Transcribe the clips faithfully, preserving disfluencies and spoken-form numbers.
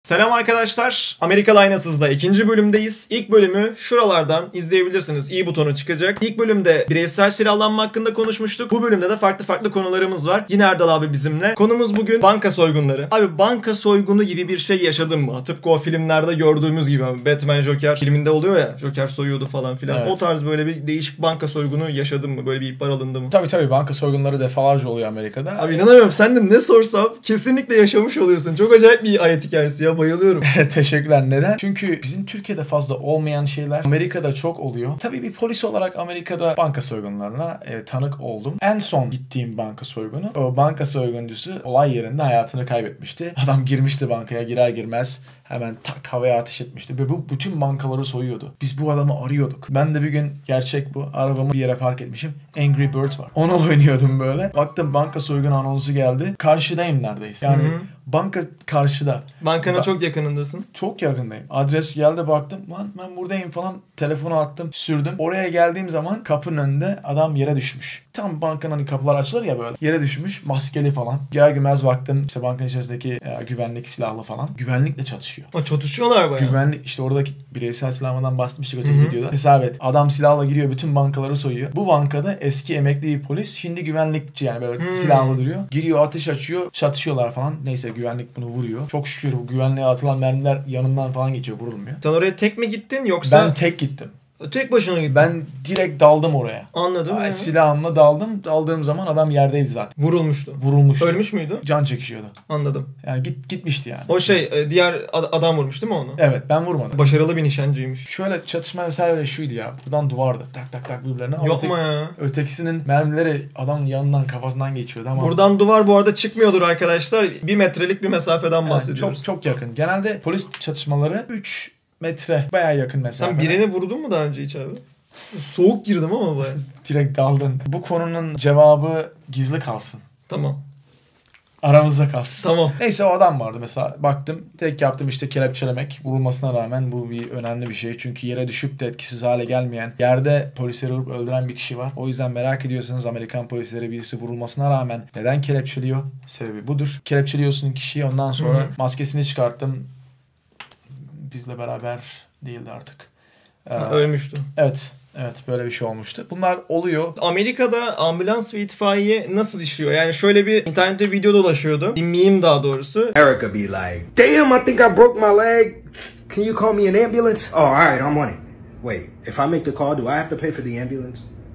Selam arkadaşlar. Amerikalı Aynasız'da ikinci bölümdeyiz. İlk bölümü şuralardan izleyebilirsiniz. İyi butonu çıkacak. İlk bölümde bireysel silahlanma hakkında konuşmuştuk. Bu bölümde de farklı farklı konularımız var. Yine Erdal abi bizimle. Konumuz bugün banka soygunları. Abi banka soygunu gibi bir şey yaşadın mı? Tıpkı o filmlerde gördüğümüz gibi. Batman Joker filminde oluyor ya. Joker soyuyordu falan filan. Evet. O tarz böyle bir değişik banka soygunu yaşadın mı? Böyle bir ihbar alındı mı? Tabii tabii banka soygunları defalarca oluyor Amerika'da. Abi inanamıyorum. Sen de ne sorsam kesinlikle yaşamış oluyorsun. Çok acayip bir ayet hikayesi ya. Bayılıyorum. Teşekkürler. Neden? Çünkü bizim Türkiye'de fazla olmayan şeyler Amerika'da çok oluyor. Tabii bir polis olarak Amerika'da banka soygunlarına e, tanık oldum. En son gittiğim banka soygunu, o banka soyguncusu olay yerinde hayatını kaybetmişti. Adam girmişti bankaya, girer girmez hemen tak havaya ateş etmişti ve bu bütün bankaları soyuyordu. Biz bu adamı arıyorduk. Ben de bir gün gerçek bu. Arabamı bir yere park etmişim. Angry Bird var. Onu oynuyordum böyle. Baktım banka soygunu anonsu geldi. Karşıdayım neredeyse. Yani Hı-hı. banka karşıda. Bankana ba- çok yakınındasın. Çok yakındayım. Adres geldi baktım. Lan ben buradayım falan. Telefonu attım, sürdüm. Oraya geldiğim zaman kapının önünde adam yere düşmüş. Tam bankanın hani kapılar açılır ya böyle. Yere düşmüş. Maskeli falan. Girer girmez baktım. İşte bankanın içerisindeki e, güvenlik silahlı falan. Güvenlikle çatışıyor. Ha, çatışıyorlar bayağı. Güvenlik işte oradaki bireysel silahlardan bahsetmiştik öteki videoda. Hesap et. Adam silahla giriyor, bütün bankaları soyuyor. Bu bankada eski emekli bir polis, şimdi güvenlikçi, yani böyle hmm. silahlı duruyor. Giriyor, ateş açıyor, çatışıyorlar falan. Neyse güvenlik bunu vuruyor. Çok şükür bu güvenliğe atılan mermiler yanından falan geçiyor, vurulmuyor. Sen oraya tek mi gittin yoksa? Ben tek gittim. Tek başına gittin. Ben direkt daldım oraya. Anladım. Ay, silahımla daldım. Daldığım zaman adam yerdeydi zaten. Vurulmuştu. Vurulmuştu. Ölmüş müydü? Can çekişiyordu. Anladım. Yani git gitmişti yani. O şey diğer adam vurmuş değil mi onu? Evet, ben vurmadım. Başarılı bir nişancıymış. Şöyle çatışma vesaire şuydu ya. Buradan duvardı. Tak tak tak birbirlerine. Yok mu ya? Ötekisinin mermileri adamın yanından, kafasından geçiyordu ama. Buradan duvar bu arada çıkmıyordur arkadaşlar. Bir metrelik bir mesafeden yani bahsediyoruz. Çok çok yakın. Genelde polis çatışmaları üç metre, bayağı yakın mesafe. Sen birini vurdun mu daha önce hiç abi? Soğuk girdim ama bayağı. Direkt daldın. Bu konunun cevabı gizli kalsın. Tamam. Aramızda kalsın. Tamam. Neyse, o adam vardı mesela. Baktım, tek yaptım işte kelepçelemek. Vurulmasına rağmen bu bir önemli bir şey. Çünkü yere düşüp de etkisiz hale gelmeyen, yerde polisleri vurup öldüren bir kişi var. O yüzden merak ediyorsanız Amerikan polisleri birisi vurulmasına rağmen neden kelepçeliyor? Sebebi budur. Kelepçeliyorsun kişiyi, ondan sonra Hı-hı. maskesini çıkarttım. Bizle beraber değildi artık. Ee, ha, ölmüştü. Evet. Evet, böyle bir şey olmuştu. Bunlar oluyor. Amerika'da ambulans ve itfaiye nasıl işliyor? Yani şöyle bir internette video dolaşıyordu. Bir meme daha doğrusu. Erica be like, damn, I think I broke my leg. Can you call me an ambulance? Oh, all right, I'm on it. Wait, if I make the call, do I have to pay for the ambulance?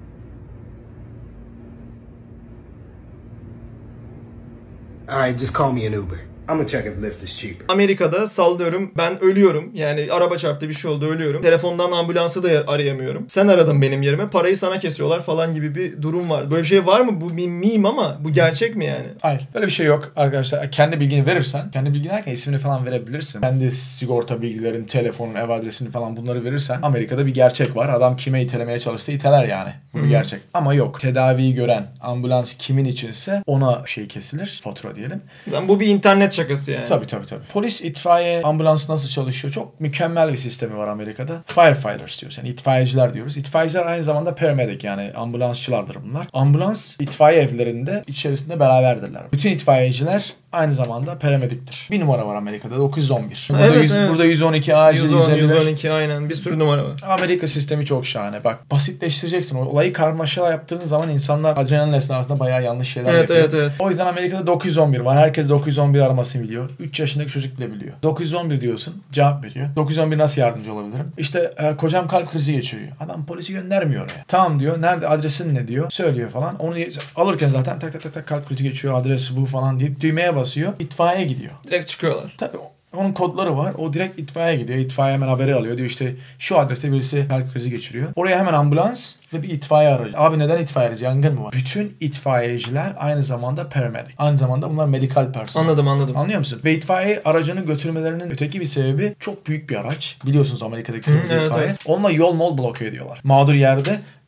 All right, just call me an Uber. I'm gonna check if Lyft is cheaper. Amerika'da sallıyorum ben ölüyorum. Yani araba çarptı, bir şey oldu, ölüyorum. Telefondan ambulansı da arayamıyorum. Sen aradın benim yerime, parayı sana kesiyorlar falan gibi bir durum var. Böyle bir şey var mı? Bu bir meme ama bu gerçek mi yani? Hayır. Böyle bir şey yok arkadaşlar. Kendi bilgini verirsen, kendi bilgini derken ismini falan verebilirsin. Kendi sigorta bilgilerin, telefonun, ev adresini falan bunları verirsen Amerika'da bir gerçek var. Adam kime itelemeye çalışsa iteler yani. Bu bir gerçek. Ama yok. Tedaviyi gören ambulans kimin içinse ona şey kesilir. Fatura diyelim. Yani bu bir internet şakası yani. Tabii tabii tabii. Polis, itfaiye, ambulans nasıl çalışıyor? Çok mükemmel bir sistemi var Amerika'da. Firefighters diyoruz. Yani itfaiyeciler diyoruz. İtfaiyeciler aynı zamanda paramedic, yani ambulansçılardır bunlar. Ambulans itfaiye evlerinde içerisinde beraberdirler. Bütün itfaiyeciler aynı zamanda paramediktir. Bir numara var Amerika'da, dokuz yüz on bir. Burada, evet, yüz, evet. burada yüz on iki, acil yüz on, yüz on iki aynen, bir sürü numara var. Amerika sistemi çok şahane. Bak, basitleştireceksin. Olayı karmaşa yaptığın zaman insanlar adrenalin esnasında bayağı yanlış şeyler evet, yapıyor. Evet, evet. O yüzden Amerika'da dokuz yüz on bir var. Herkes dokuz yüz on bir aramasını biliyor. üç yaşındaki çocuk bile biliyor. dokuz yüz on bir diyorsun, cevap veriyor. dokuz yüz on bir nasıl yardımcı olabilirim? İşte e, kocam kalp krizi geçiriyor. Adam polisi göndermiyor oraya. Tamam diyor. Nerede, adresin ne diyor? Söylüyor falan. Onu alırken zaten tak tak tak tak kalp krizi geçiyor. Adresi bu falan deyip düğmeye basıyor. İtfaiye gidiyor. Direkt çıkıyorlar. Tabii onun kodları var. O direkt itfaiye gidiyor. İtfaiye hemen haberi alıyor. Diyor işte şu adreste birisi kalp krizi geçiriyor. Oraya hemen ambulans ve bir itfaiye aracı. Abi neden itfaiye aracı? Yangın mı var? Bütün itfaiyeciler aynı zamanda paramedic. Aynı zamanda bunlar medical person. Anladım anladım. Anlıyor musun? Ve itfaiye aracını götürmelerinin öteki bir sebebi, çok büyük bir araç. Biliyorsunuz Amerika'daki Hı, itfaiye. evet, evet. Onunla yol mol bloke ediyorlar. Mağdur yerde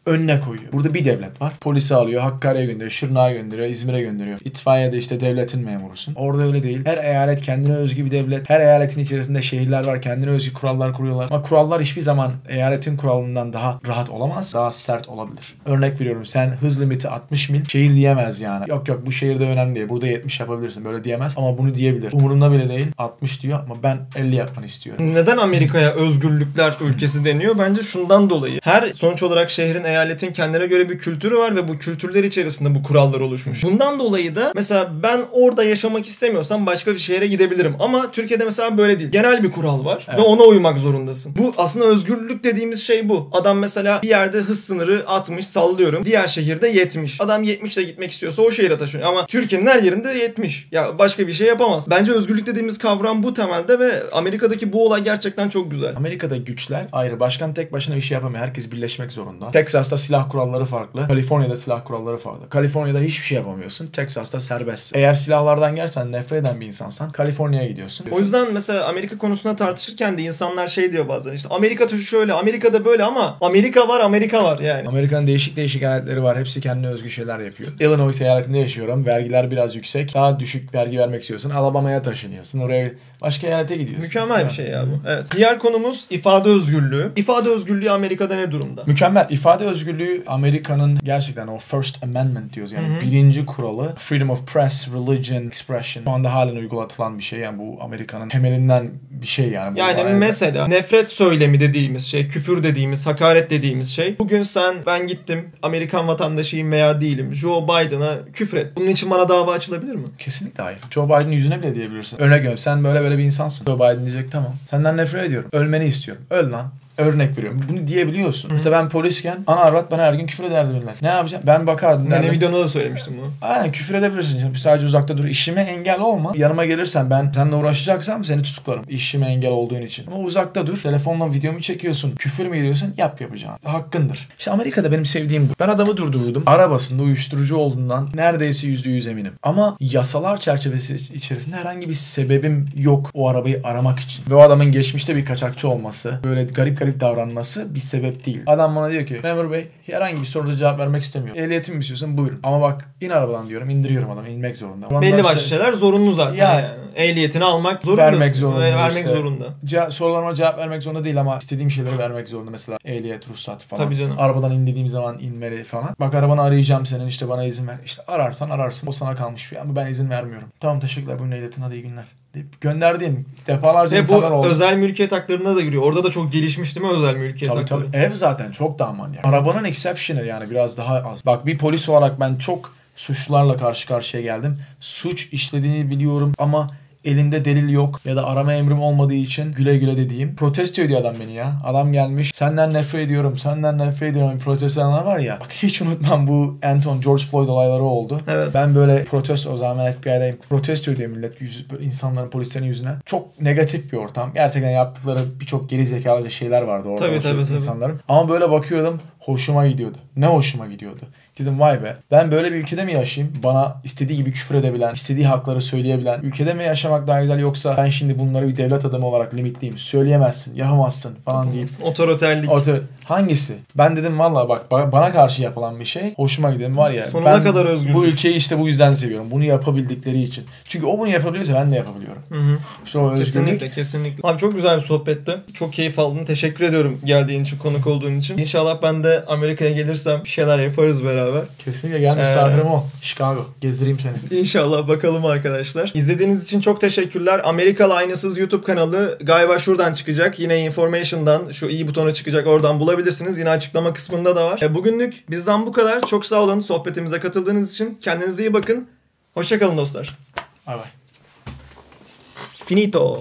önüne koyuyor. Burada bir devlet var. Polisi alıyor, Hakkari'ye gönderiyor, Şırnak'a gönderiyor, İzmir'e gönderiyor. İtfaiyede işte devletin memurusun. Orada öyle değil. Her eyalet kendine özgü bir devlet. Her eyaletin içerisinde şehirler var. Kendine özgü kurallar kuruyorlar. Ama kurallar hiçbir zaman eyaletin kuralından daha rahat olamaz. Daha sert olabilir. Örnek veriyorum, sen hız limiti altmış mil. Şehir diyemez yani. Yok yok bu şehirde önemli değil. Burada yetmiş yapabilirsin. Böyle diyemez. Ama bunu diyebilir. Umurunda bile değil. altmış diyor ama ben elli yapmanı istiyorum. Neden Amerika'ya özgürlükler ülkesi deniyor? Bence şundan dolayı. Her sonuç olarak şehrin, eyaletin kendine göre bir kültürü var ve bu kültürler içerisinde bu kurallar oluşmuş. Bundan dolayı da mesela ben orada yaşamak istemiyorsam başka bir şehre gidebilirim. Ama Türkiye'de mesela böyle değil. Genel bir kural var Evet. ve ona uymak zorundasın. Bu aslında özgürlük dediğimiz şey bu. Adam mesela bir yerde hız sınırı altmış, sallıyorum. Diğer şehirde yetmiş. Adam yetmişle gitmek istiyorsa o şehire taşınıyor. Ama Türkiye'nin her yerinde yetmiş. Ya başka bir şey yapamaz. Bence özgürlük dediğimiz kavram bu temelde ve Amerika'daki bu olay gerçekten çok güzel. Amerika'da güçler ayrı. Başkan tek başına bir şey yapamıyor. Herkes birleşmek zorunda. Texas'ta silah kuralları farklı. Kaliforniya'da silah kuralları farklı. Kaliforniya'da hiçbir şey yapamıyorsun. Texas'ta serbest. Eğer silahlardan gerçekten nefret eden bir insansan Kaliforniya'ya gidiyorsun. O yüzden mesela Amerika konusunda tartışırken de insanlar şey diyor bazen, işte Amerika şöyle, Amerika'da böyle, ama Amerika var, Amerika var yani. Amerika'nın değişik değişik eyaletleri var. Hepsi kendine özgü şeyler yapıyor. Illinois eyaletinde yaşıyorum. Vergiler biraz yüksek. Daha düşük vergi vermek istiyorsun. Alabama'ya taşınıyorsun. Oraya başka eyalete gidiyorsun. Mükemmel bir şey ya bu. Evet. Diğer konumuz ifade özgürlüğü. İfade özgürlüğü Amerika'da ne durumda? Mükemmel. İfade özgürlüğü Amerika'nın gerçekten o First Amendment diyoruz. Yani Hı hı. birinci kuralı. Freedom of press, religion, expression. Şu anda halen uygulatılan bir şey. Yani bu Amerika'nın temelinden bir şey yani. Bu Yani arada- mesela nefret söylemi dediğimiz şey, küfür dediğimiz, hakaret dediğimiz şey. Bugün sen, ben gittim, Amerikan vatandaşıyım veya değilim, Joe Biden'a küfret. Bunun için bana dava açılabilir mi? Kesinlikle hayır. Joe Biden'ın yüzüne bile diyebilirsin. Örnek veriyorum. Sen böyle böyle bir insansın. Joe Biden diyecek tamam. Senden nefret ediyorum. Ölmeni istiyorum. Öl lan. Örnek veriyorum. Bunu diyebiliyorsun. Hı. Mesela ben polisken ana avrat bana her gün küfür ederdi millet. Ne yapacağım? Ben bakardım. Ben derdim. videoda da söylemiştim bunu. Aynen küfür edebilirsin. Şimdi sadece uzakta dur. İşime engel olma. Yanıma gelirsen ben seninle uğraşacaksam seni tutuklarım. İşime engel olduğun için. Ama uzakta dur. Telefonla videomu çekiyorsun. Küfür mü ediyorsun? Yap yapacağın. Hakkındır. İşte Amerika'da benim sevdiğim bu. Ben adamı durdurdum. Arabasında uyuşturucu olduğundan neredeyse yüzde yüz eminim. Ama yasalar çerçevesi içerisinde herhangi bir sebebim yok o arabayı aramak için. Ve o adamın geçmişte bir kaçakçı olması, böyle garip garip davranması bir sebep değil. Adam bana diyor ki memur bey herhangi bir soruda cevap vermek istemiyorum. Ehliyetimi mi istiyorsun? Buyurun. Ama bak in arabadan diyorum. İndiriyorum adamı. İnmek zorunda. Belli Ondan başlı işte- şeyler zorunlu zaten. Ya- Yani. Ehliyetini almak zorundasın. Vermek zorunda. Ve vermek işte. zorunda. Ce- sorularıma cevap vermek zorunda değil ama istediğim şeyleri vermek zorunda. Mesela ehliyet, ruhsat falan. Tabii canım. Arabadan indirdiğim zaman inmeli falan. Bak arabanı arayacağım senin işte bana izin ver. İşte ararsan ararsın. O sana kalmış bir şey ama ben izin vermiyorum. Tamam teşekkürler buyurun ehliyetin hadi iyi günler. Deyip gönderdiğim defalarca Ve bu insanlar oldu. özel mülkiyet haklarına da giriyor. Orada da çok gelişmiş değil mi özel mülkiyet Tabii hakları? tabii. Ev zaten çok daha manyak. Arabanın exception'ı yani biraz daha az. Bak bir polis olarak ben çok suçlularla karşı karşıya geldim. Suç işlediğini biliyorum ama elimde delil yok ya da arama emrim olmadığı için güle güle dediğim. Protesto ediyor adam beni ya. Adam gelmiş senden nefret ediyorum, senden nefret ediyorum. Bir protesto edenler var ya. Bak hiç unutmam bu Anton George Floyd olayları oldu. Evet. Ben böyle protesto o zaman F B I'deyim. Protesto ediyor millet yüz, böyle insanların polislerin yüzüne. Çok negatif bir ortam. Gerçekten yaptıkları birçok geri zekalıca şeyler vardı orada. Tabii, o tabii, tabii. insanların. Ama böyle bakıyordum hoşuma gidiyordu. Ne hoşuma gidiyordu. Dedim vay be ben böyle bir ülkede mi yaşayayım? Bana istediği gibi küfür edebilen, istediği hakları söyleyebilen ülkede mi yaşamak daha güzel yoksa ben şimdi bunları bir devlet adamı olarak limitleyeyim. Söyleyemezsin, yapamazsın falan deyip. Otoriterlik. Otor hangisi? Ben dedim valla bak ba- bana karşı yapılan bir şey hoşuma gidelim var ya. Sonuna ben kadar özgürlük. bu ülkeyi işte bu yüzden seviyorum. Bunu yapabildikleri için. Çünkü o bunu yapabiliyorsa ben de yapabiliyorum. Hı hı. İşte o özgürlük. Kesinlikle, kesinlikle. Abi çok güzel bir sohbetti. Çok keyif aldım. Teşekkür ediyorum geldiğin için, konuk olduğun için. İnşallah ben de Amerika'ya gelirsem bir şeyler yaparız beraber. Kesinlikle gel misafirim ol. Chicago. Gezdireyim seni. İnşallah bakalım arkadaşlar. İzlediğiniz için çok teşekkürler. Amerikalı Aynasız YouTube kanalı galiba şuradan çıkacak. Yine Information'dan şu i butonu çıkacak. Oradan bulabilirsiniz. Yine açıklama kısmında da var. E, bugünlük bizden bu kadar. Çok sağ olun sohbetimize katıldığınız için. Kendinize iyi bakın. Hoşça kalın dostlar. Bay bay. Finito.